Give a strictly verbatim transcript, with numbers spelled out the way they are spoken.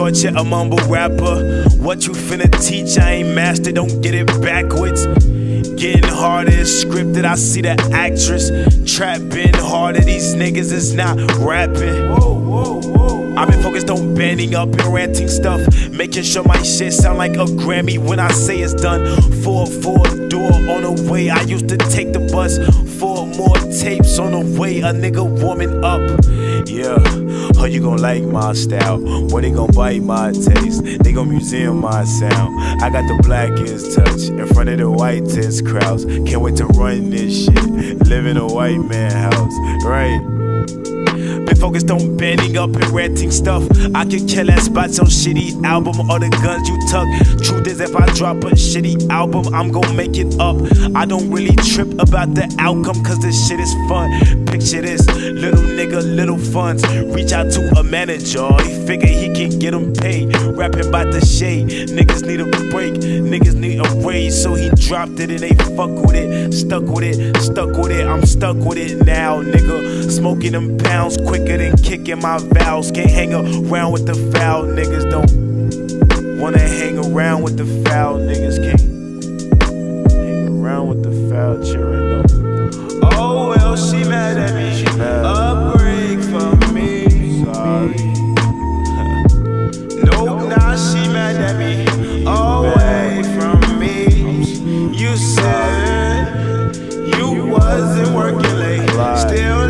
taught you a mumble rapper. What you finna teach, I ain't master, don't get it backwards. Getting harder is scripted, I see the actress. Trap been harder, these niggas is not rapping. Whoa, whoa, whoa. I've been focused on banding up and ranting stuff, making sure my shit sound like a Grammy when I say it's done. Four, four door on the way, I used to take the bus. Four more tapes on the way, a nigga warming up. Yeah, oh, you gon' like my style, boy, they gon' bite my taste, they gon' museum my sound. I got the blackest touch in front of the whitest crowds. Can't wait to run this shit, live in a white man house, right? Been focused on banding up and ranting stuff. I could kill that spots on shitty album or the guns you tuck. Truth is, if I drop a shitty album, I'm gon' make it up. I don't really trip about the outcome, cause this shit is fun. Picture this, little nigga, little funds. Reach out to a manager, he figure he can get him paid. Rapping about the shade, niggas need a break, niggas need a raise. So he dropped it and they fuck with it. Stuck with it, stuck with it, I'm stuck with it now, nigga. Smoking them pounds quicker than kicking my vowels. Can't hang around with the foul niggas, don't wanna hang around with the foul niggas. Can't hang around with the foul cheering though. Oh well, she mad at me, She mad. a break for me. Sorry. Nope, now she mad at me, away from me. You said you wasn't working late, still